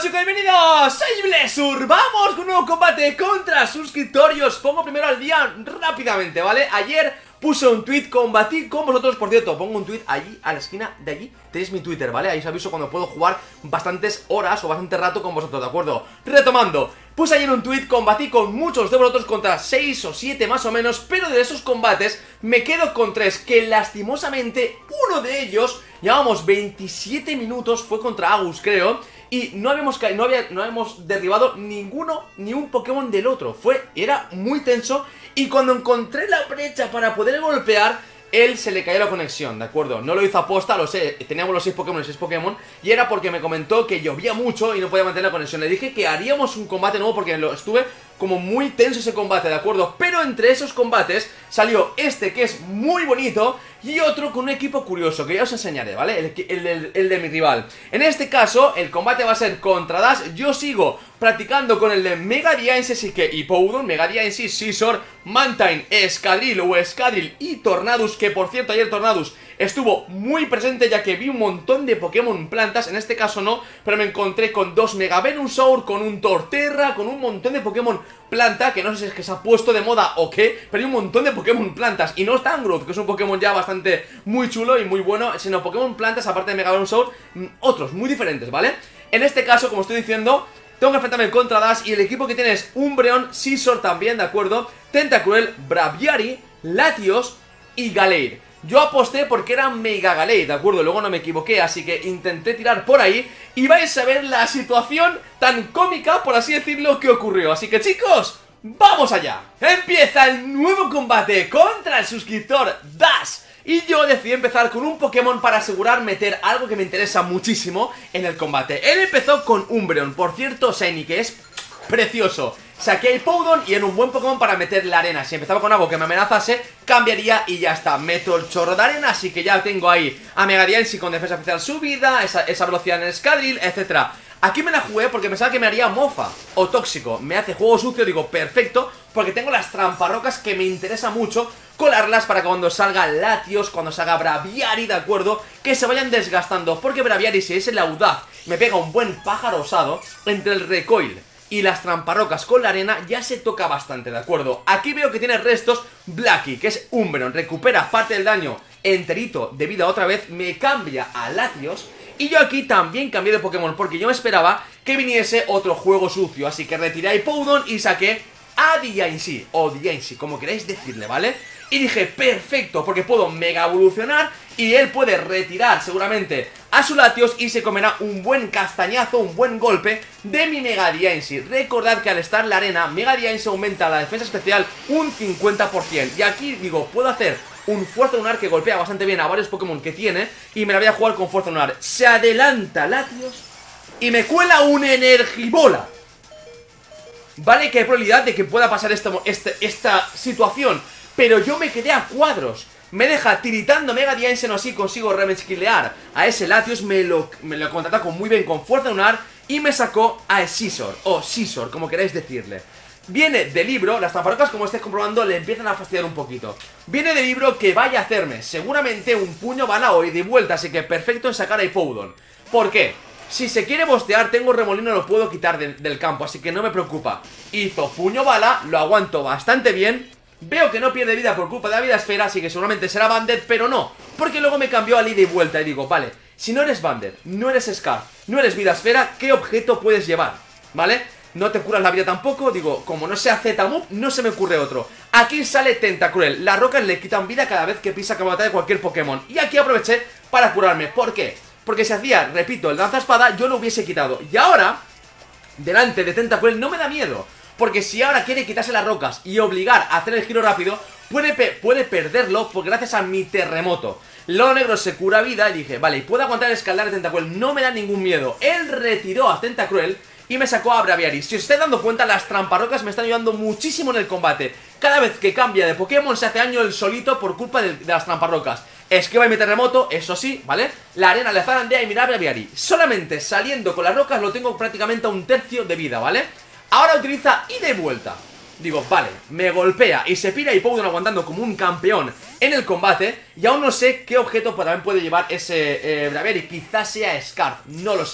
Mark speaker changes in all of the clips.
Speaker 1: chicos, bienvenidos, soy Blessur. Vamos con un nuevo combate contra suscriptores. Os pongo primero al día rápidamente, ¿vale? Ayer puse un tweet, combatí con vosotros. Por cierto, pongo un tweet allí, a la esquina de allí tenéis mi Twitter, ¿vale? Ahí os aviso cuando puedo jugar bastantes horas o bastante rato con vosotros, ¿de acuerdo? Retomando, puse ayer un tweet, combatí con muchos de vosotros contra 6 o 7 más o menos. Pero de esos combates me quedo con 3, que lastimosamente uno de ellos, llevábamos 27 minutos, fue contra Agus, creo, y no habíamos derribado ninguno, ni un Pokémon del otro. Era muy tenso. Y cuando encontré la brecha para poder golpear, él se le cayó la conexión, ¿de acuerdo? No lo hizo aposta, lo sé, teníamos los 6 Pokémon, y era porque me comentó que llovía mucho y no podía mantener la conexión. Le dije que haríamos un combate nuevo porque estuve como muy tenso ese combate, ¿de acuerdo? Pero entre esos combates salió este que es muy bonito y otro con un equipo curioso, que ya os enseñaré, ¿vale? El de mi rival. En este caso, el combate va a ser contra Dash. Yo sigo practicando con el de Mega Diancie, así que Hippowdon, Mega Diancie, Scizor, Mantine, Escadril o Escadril y Tornadus, que por cierto ayer Tornadus estuvo muy presente ya que vi un montón de Pokémon plantas. En este caso no, pero me encontré con 2 Mega Venusaur, con un Torterra, con un montón de Pokémon planta, que no sé si es que se ha puesto de moda o qué, pero hay un montón de Pokémon plantas. Y no es Tangrowth, que es un Pokémon ya bastante muy chulo y muy bueno, sino Pokémon plantas, aparte de Mega Venusaur, otros muy diferentes, ¿vale? En este caso, como estoy diciendo, tengo que enfrentarme contra Dash y el equipo que tiene es Umbreon, Scizor también, ¿de acuerdo? Tentacruel, Braviary, Latios y Galeir. Yo aposté porque era Mega Galeir, ¿de acuerdo? Luego no me equivoqué, así que intenté tirar por ahí y vais a ver la situación tan cómica, por así decirlo, que ocurrió. Así que chicos, ¡vamos allá! Empieza el nuevo combate contra el suscriptor Dash. Y yo decidí empezar con un Pokémon para asegurar meter algo que me interesa muchísimo en el combate. Él empezó con Umbreon, por cierto, Shiny, que es precioso. Saqué a Hippowdon y era un buen Pokémon para meter la arena. Si empezaba con algo que me amenazase, cambiaría y ya está. Meto el chorro de arena, así que ya tengo ahí a Mega Diancie con defensa especial subida, esa velocidad en Escadril, etcétera. Aquí me la jugué porque pensaba que me haría mofa o tóxico. Me hace juego sucio, digo, perfecto, porque tengo las tramparrocas que me interesa mucho colarlas para que cuando salga Latios, cuando salga Braviary, ¿de acuerdo? Que se vayan desgastando, porque Braviary, si es el audaz, me pega un buen pájaro osado, entre el recoil y las tramparrocas con la arena ya se toca bastante, ¿de acuerdo? Aquí veo que tiene restos Blackie, que es Umbreon, recupera parte del daño enterito de vida otra vez, me cambia a Latios. Y yo aquí también cambié de Pokémon porque yo me esperaba que viniese otro juego sucio. Así que retiré a Hippowdon y saqué a Diancie, o Diancie, como queráis decirle, ¿vale? Y dije, perfecto, porque puedo mega evolucionar y él puede retirar seguramente a su Latios y se comerá un buen castañazo, un buen golpe de mi Mega Diancie. Recordad que al estar en la arena, Mega Diancie aumenta la defensa especial un 50%. Y aquí digo, puedo hacer un Fuerza Lunar que golpea bastante bien a varios Pokémon que tiene y me la voy a jugar con Fuerza Lunar. Se adelanta Latios y me cuela un Energibola. Vale, que hay probabilidad de que pueda pasar esta situación, pero yo me quedé a cuadros. Me deja tiritando Mega Diancie, no así consigo remesquilear a ese Latios, me lo contraataco muy bien con Fuerza Lunar y me sacó a Scizor, o Scizor, como queráis decirle. Viene de libro, las tramparrocas como estáis comprobando le empiezan a fastidiar un poquito. Viene de libro que vaya a hacerme seguramente un puño bala o ida y vuelta, así que perfecto en sacar a Hippowdon. ¿Por qué? Si se quiere bostear, tengo remolino, lo puedo quitar del campo, así que no me preocupa. Hizo puño bala, lo aguanto bastante bien. Veo que no pierde vida por culpa de la vida esfera, así que seguramente será Banded, pero no, porque luego me cambió al ida y vuelta y digo, vale, si no eres Banded, no eres Scarf, no eres vida esfera, ¿qué objeto puedes llevar? ¿Vale? No te curas la vida tampoco, digo, como no sea Z-Move, no se me ocurre otro. Aquí sale Tentacruel, las rocas le quitan vida cada vez que pisa cabata de cualquier Pokémon. Y aquí aproveché para curarme, ¿por qué? Porque si hacía, repito, el lanzaespada, yo lo hubiese quitado. Y ahora, delante de Tentacruel no me da miedo, porque si ahora quiere quitarse las rocas y obligar a hacer el giro rápido, puede perderlo porque gracias a mi terremoto. Lo negro se cura vida y dije, vale, y puedo aguantar el escalar de Tentacruel, no me da ningún miedo. Él retiró a Tentacruel y me sacó a Braviary. Si os estáis dando cuenta, las tramparrocas me están ayudando muchísimo en el combate. Cada vez que cambia de Pokémon se hace daño él solito por culpa de las tramparrocas. Esquiva y mi terremoto, eso sí, ¿vale? La arena le zarandea y mira a Braviary. Solamente saliendo con las rocas lo tengo prácticamente a un tercio de vida, ¿vale? Ahora utiliza ida y vuelta. Digo, vale, me golpea y se pira Hippowdon aguantando como un campeón en el combate. Y aún no sé qué objeto también puede llevar ese Braviary. Quizás sea Scarf, no lo sé.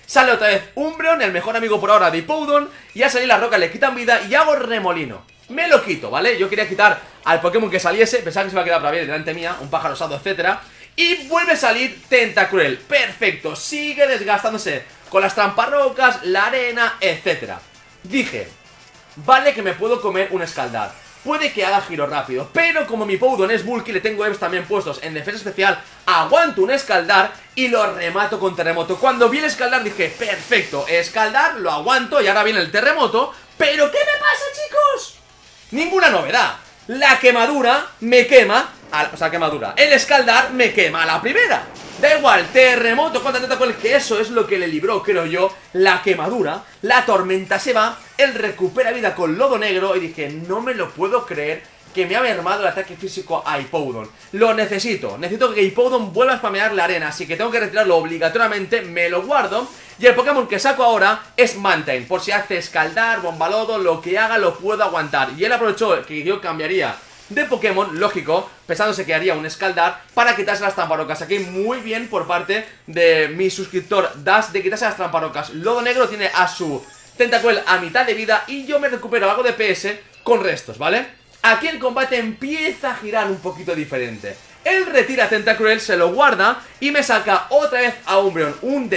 Speaker 1: Sale otra vez Umbreon, el mejor amigo por ahora de Hippowdon. Y a salir las rocas le quitan vida y hago remolino. Me lo quito, ¿vale? Yo quería quitar al Pokémon que saliese, pensaba que se iba a quedar para bien delante mía, un pájaro osado, etcétera. Y vuelve a salir Tentacruel. Perfecto, sigue desgastándose con las tramparrocas, la arena, etcétera. Dije, vale que me puedo comer un Scaldar, puede que haga giro rápido, pero como mi Hippowdon es bulky, le tengo EVs también puestos en defensa especial, aguanto un Scaldar y lo remato con terremoto. Cuando vi el Scaldar dije, perfecto, Scaldar, lo aguanto y ahora viene el terremoto. ¿Pero qué me pasa, chicos? Ninguna novedad. La quemadura me quema, o sea, quemadura, el Scaldar me quema a la primera. Da igual, terremoto contra Tentacruel, que eso es lo que le libró, creo yo, la quemadura. La tormenta se va, él recupera vida con lodo negro y dije, no me lo puedo creer que me ha mermado el ataque físico a Hippowdon. Lo necesito que Hippowdon vuelva a spamear la arena, así que tengo que retirarlo obligatoriamente, me lo guardo. Y el Pokémon que saco ahora es Mantine, por si hace Scaldar, Bombalodo, lo que haga lo puedo aguantar. Y él aprovechó que yo cambiaría de Pokémon, lógico, pensándose que haría un Scaldar para quitarse las tramparocas. Aquí muy bien por parte de mi suscriptor Dash de quitarse las tramparocas. Lodo negro tiene a su Tentacruel a mitad de vida y yo me recupero algo de PS con restos, ¿vale? Aquí el combate empieza a girar un poquito diferente. Él retira a Tentacruel, se lo guarda y me saca otra vez a Umbreon, un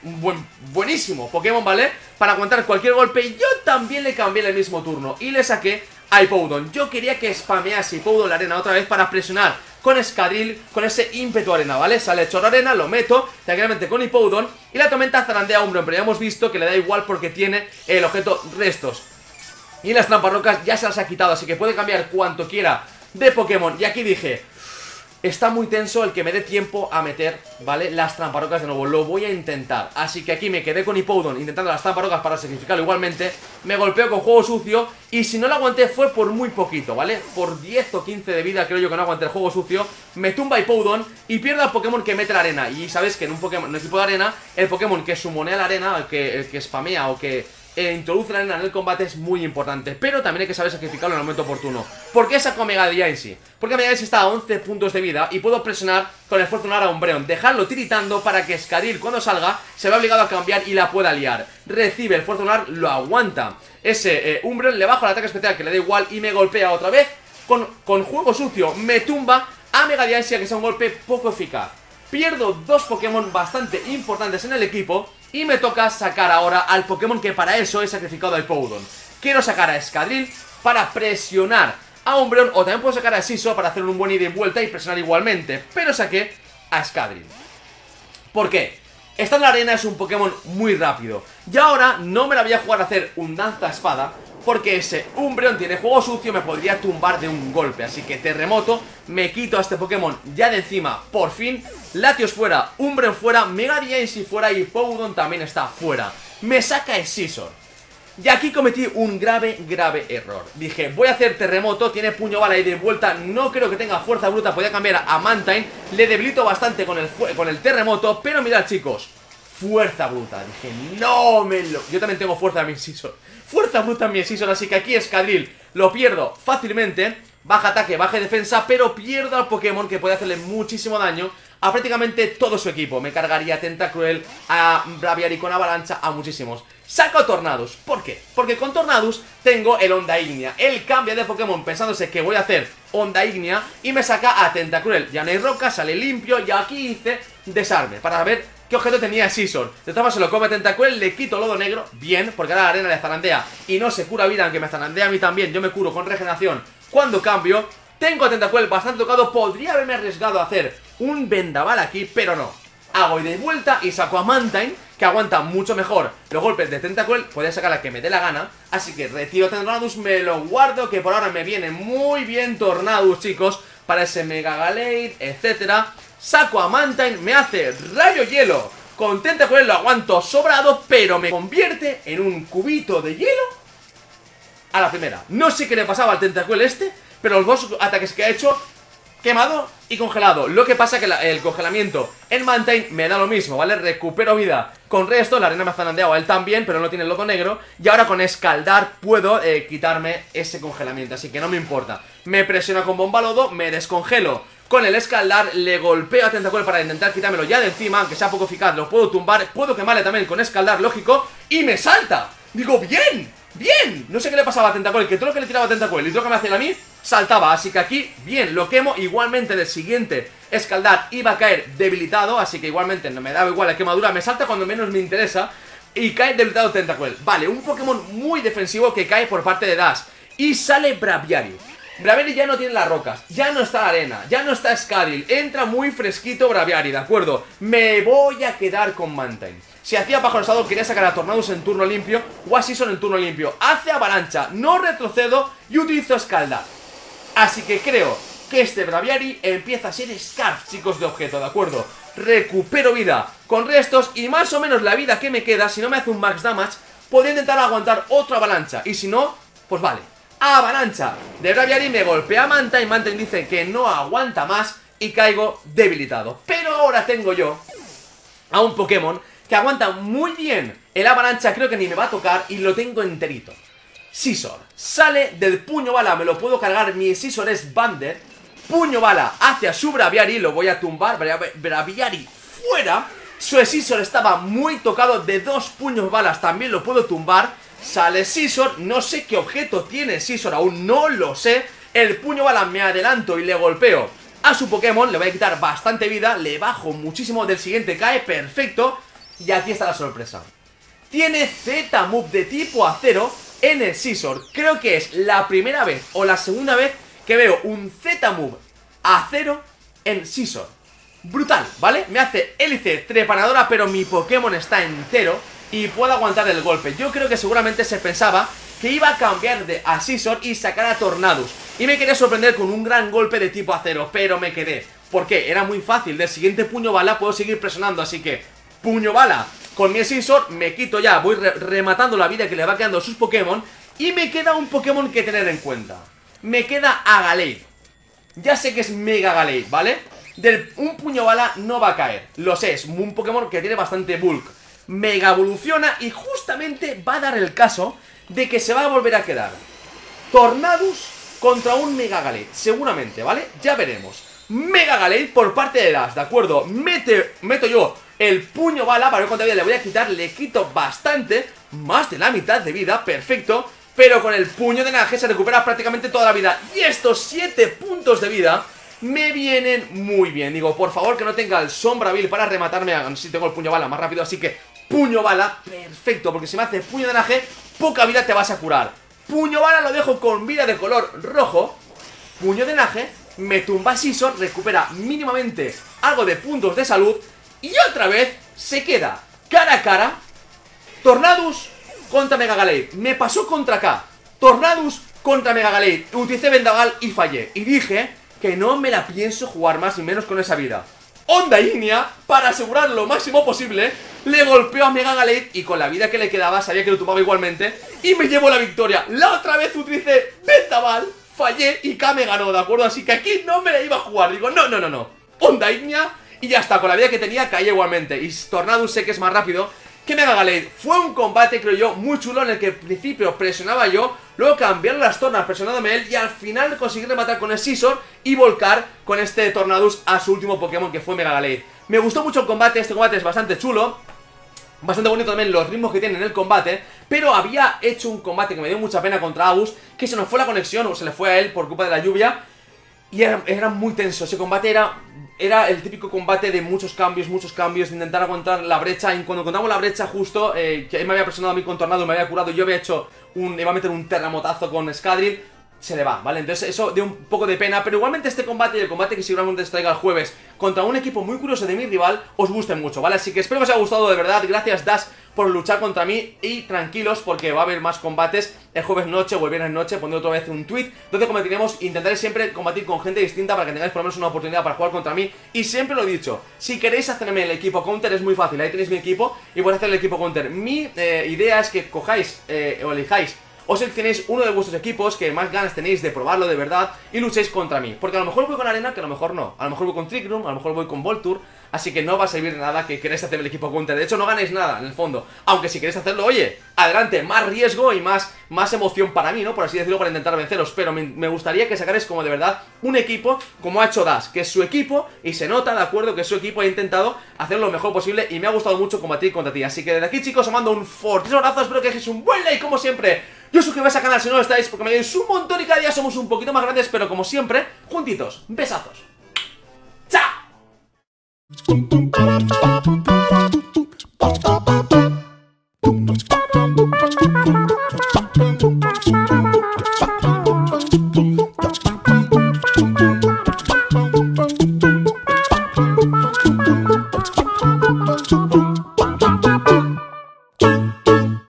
Speaker 1: buenísimo Pokémon, ¿vale? Para aguantar cualquier golpe. Y yo también le cambié el mismo turno y le saqué a Hippowdon. Yo quería que spamease Hippowdon la arena otra vez para presionar con Escadril, con ese ímpetu arena, ¿vale? Sale chorro arena, lo meto tranquilamente con Hippowdon y la tormenta zarandea a Umbreon, pero ya hemos visto que le da igual porque tiene el objeto restos. Y las tramparrocas ya se las ha quitado, así que puede cambiar cuanto quiera de Pokémon. Y aquí dije, está muy tenso el que me dé tiempo a meter, ¿vale? Las tramparrocas de nuevo, lo voy a intentar. Así que aquí me quedé con Hippowdon intentando las tramparrocas para sacrificarlo igualmente. Me golpeo con juego sucio y si no lo aguanté fue por muy poquito, ¿vale? Por 10 o 15 de vida creo yo que no aguanté el juego sucio. Me tumba Hippowdon y pierdo al Pokémon que mete la arena. Y sabes que en un Pokémon, en un equipo de arena, el Pokémon que sumonea la arena, el que spamea o que introduce la arena en el combate es muy importante. Pero también hay que saber sacrificarlo en el momento oportuno. ¿Por qué saco a Mega Diancie? Porque Mega Diancie está a 11 puntos de vida y puedo presionar con el esfuerzo lunar a Umbreon, dejarlo tiritando para que Escadril cuando salga se vea obligado a cambiar y la pueda liar. Recibe el esfuerzo lunar, lo aguanta. Ese Umbreon le bajo el ataque especial que le da igual y me golpea otra vez con juego sucio. Me tumba a Mega Diancie, que es un golpe poco eficaz. Pierdo dos Pokémon bastante importantes en el equipo y me toca sacar ahora al Pokémon que para eso he sacrificado a Hippowdon. Quiero sacar a Escadril para presionar a Umbreon, o también puedo sacar a Scizor para hacer un buen ida y vuelta y presionar igualmente, pero saqué a Escadril. ¿Por qué? Esta en la arena es un Pokémon muy rápido y ahora no me la voy a jugar a hacer un danza-espada porque ese Umbreon tiene juego sucio, me podría tumbar de un golpe. Así que terremoto, me quito a este Pokémon ya de encima, por fin. Latios fuera, Umbreon fuera, Mega Diancie fuera y Hippowdon también está fuera. Me saca el Scizor. Y aquí cometí un grave error. Dije, voy a hacer terremoto, tiene puño bala y de vuelta, no creo que tenga fuerza bruta, podía cambiar a Mantine. Le debilito bastante con el terremoto, pero mirad chicos, fuerza bruta. Dije, no me lo... Yo también tengo fuerza en mi Scizor. Fuerza bruta en mi Scizor, así que aquí Escadril lo pierdo fácilmente. Baja ataque, baja defensa, pero pierdo al Pokémon que puede hacerle muchísimo daño a prácticamente todo su equipo. Me cargaría a Tentacruel, a Braviary con avalancha, a muchísimos. Saco a Tornadus, ¿por qué? Porque con Tornadus tengo el Onda Ignea. Él cambia de Pokémon pensándose que voy a hacer Onda Ignea y me saca a Tentacruel. Ya no hay roca, sale limpio y aquí hice desarme para ver qué objeto tenía Scizor. De todas formas se lo come a Tentacruel, le quito lodo negro, bien, porque ahora la arena le zarandea y no se cura vida, aunque me zarandea a mí también. Yo me curo con regeneración cuando cambio. Tengo a Tentacruel bastante tocado, podría haberme arriesgado a hacer un vendaval aquí, pero no. Hago ida y vuelta y saco a Mantine, que aguanta mucho mejor los golpes de Tentacruel. Podría sacar la que me dé la gana, así que retiro Tornadus, me lo guardo, que por ahora me viene muy bien Tornadus, chicos, para ese Mega Gallade, etcétera. Saco a Mantine, me hace rayo hielo. Con Tentacruel lo aguanto sobrado, pero me convierte en un cubito de hielo a la primera. No sé qué le pasaba al Tentacruel este, pero los dos ataques que ha hecho, quemado y congelado. Lo que pasa que el congelamiento en Mantine me da lo mismo, ¿vale? Recupero vida con resto, la arena me ha zarandeado a él también, pero no tiene el lodo negro. Y ahora con Escaldar puedo quitarme ese congelamiento, así que no me importa. Me presiona con bomba lodo, me descongelo con el escaldar, le golpeo a Tentacuel para intentar quitármelo ya de encima, aunque sea poco eficaz, lo puedo tumbar, puedo quemarle también con escaldar, lógico, y me salta. Digo, bien, bien. No sé qué le pasaba a Tentacuel, que todo lo que le tiraba a Tentacuel y todo lo que me hacía a mí, saltaba. Así que aquí, bien, lo quemo. Igualmente del siguiente escaldar iba a caer debilitado, así que igualmente no me daba igual la quemadura, me salta cuando menos me interesa. Y cae debilitado Tentacuel. Vale, un Pokémon muy defensivo que cae por parte de Dash. Y sale Braviary. Braviary ya no tiene las rocas, ya no está la arena, ya no está Scadil. Entra muy fresquito Braviary, ¿de acuerdo? Me voy a quedar con Mantine. Si hacía Pájaro Asado quería sacar a Tornadus en turno limpio o a Season en turno limpio. Hace avalancha, no retrocedo y utilizo escaldar. Así que creo que este Braviary empieza a ser Scarf, chicos, de objeto, ¿de acuerdo? Recupero vida con restos y más o menos la vida que me queda, si no me hace un max damage, podría intentar aguantar otra avalancha. Y si no, pues vale, avalancha de Braviary, me golpea Mantine. Mantine dice que no aguanta más y caigo debilitado. Pero ahora tengo yo a un Pokémon que aguanta muy bien el avalancha, creo que ni me va a tocar y lo tengo enterito. Scizor, sale del puño bala, me lo puedo cargar, mi Scizor es Bander. Puño bala hacia su Braviary, lo voy a tumbar, Braviary fuera. Su Scizor estaba muy tocado, de 2 puños balas también lo puedo tumbar. Sale Scizor, no sé qué objeto tiene Scizor, aún no lo sé. El puño bala me adelanto y le golpeo a su Pokémon, le voy a quitar bastante vida, le bajo muchísimo, del siguiente cae, perfecto. Y aquí está la sorpresa. Tiene Z-Move de tipo acero en el Scizor. Creo que es la primera vez o la segunda vez que veo un Z-Move acero en Scizor. Brutal, ¿vale? Me hace hélice trepanadora, pero mi Pokémon está entero y puedo aguantar el golpe. Yo creo que seguramente se pensaba que iba a cambiar de a Scizor y sacar a Tornadus, y me quería sorprender con un gran golpe de tipo acero, pero me quedé. Porque era muy fácil, del siguiente puño bala puedo seguir presionando, así que puño bala con mi Scizor, me quito ya, voy rematando la vida que le va quedando a sus Pokémon. Y me queda un Pokémon que tener en cuenta. Me queda a Gallade. Ya sé que es Mega Gallade, ¿vale? Un puño bala no va a caer, lo sé, es un Pokémon que tiene bastante bulk. Mega evoluciona y justamente va a dar el caso de que se va a volver a quedar Tornadus contra un Mega Gallade, seguramente, ¿vale? Ya veremos. Mega Gallade por parte de Dash, ¿de acuerdo? Meto yo el puño bala para ver cuánta vida le voy a quitar. Le quito bastante, más de la mitad de vida, perfecto. Pero con el puño de drenaje se recupera prácticamente toda la vida. Y estos 7 puntos de vida me vienen muy bien. Digo, por favor que no tenga el Sombraville para rematarme. Si tengo el puño bala más rápido, así que puño bala, perfecto. Porque si me hace puño de drenaje, poca vida te vas a curar. Puño bala lo dejo con vida de color rojo. Puño de drenaje, me tumba Scizor, recupera mínimamente algo de puntos de salud. Y otra vez se queda cara a cara Tornadus contra Mega Gallade. Me pasó contra K, Tornadus contra Mega Gallade. Utilicé Vendaval y fallé. Y dije que no me la pienso jugar más y menos con esa vida. Onda Ignea, para asegurar lo máximo posible, le golpeó a Mega Gallade y con la vida que le quedaba sabía que lo tumbaba igualmente y me llevo la victoria. La otra vez utilicé Vendaval, fallé y K me ganó, ¿de acuerdo? Así que aquí no me la iba a jugar. Digo, no. Onda Ignea y ya está, con la vida que tenía caí igualmente. Y Tornadus sé que es más rápido que Mega Gallade. Fue un combate, creo yo, muy chulo, en el que al principio presionaba yo, luego cambiaron las tornas presionándome él y al final conseguí rematar con el Scizor y volcar con este Tornadus a su último Pokémon, que fue Mega Gallade. Me gustó mucho el combate, este combate es bastante chulo, bastante bonito también los ritmos que tiene en el combate, pero había hecho un combate que me dio mucha pena contra Agus, que se nos fue la conexión o se le fue a él por culpa de la lluvia. Y era muy tenso, ese combate era el típico combate de muchos cambios, de intentar aguantar la brecha. Y cuando encontramos la brecha justo, que él me había presionado a mí con Tornado, me había curado y yo había hecho iba a meter un terremotazo con Scadril, se le va, ¿vale? Entonces eso dio un poco de pena, pero igualmente este combate y el combate que seguramente os traiga el jueves contra un equipo muy curioso de mi rival, os guste mucho, ¿vale? Así que espero que os haya gustado de verdad, gracias Dash por luchar contra mí y tranquilos porque va a haber más combates el jueves noche o el viernes noche. Pondré otra vez un tweet donde combatiremos, intentaré siempre combatir con gente distinta para que tengáis por lo menos una oportunidad para jugar contra mí. Y siempre lo he dicho, si queréis hacerme el equipo counter es muy fácil, ahí tenéis mi equipo y podéis hacer el equipo counter. Mi idea es que cojáis o elijáis o seleccionéis uno de vuestros equipos que más ganas tenéis de probarlo de verdad y luchéis contra mí. Porque a lo mejor voy con Arena, que a lo mejor no. A lo mejor voy con Trick Room, a lo mejor voy con Voltour. Así que no va a servir de nada que queráis hacer el equipo counter. De hecho no ganéis nada en el fondo. Aunque si queréis hacerlo, oye, adelante, más riesgo y más emoción para mí, ¿no? Por así decirlo, para intentar venceros. Pero me gustaría que sacarais como de verdad un equipo como ha hecho Dash, que es su equipo, y se nota, de acuerdo, que su equipo ha intentado hacer lo mejor posible, y me ha gustado mucho combatir contra ti. Así que desde aquí, chicos, os mando un fortísimo abrazo, espero que dejéis un buen like, como siempre. Y os suscribáis al canal si no lo estáis, porque me ayudáis un montón y cada día somos un poquito más grandes, pero como siempre, juntitos. Besazos. ¡Chao!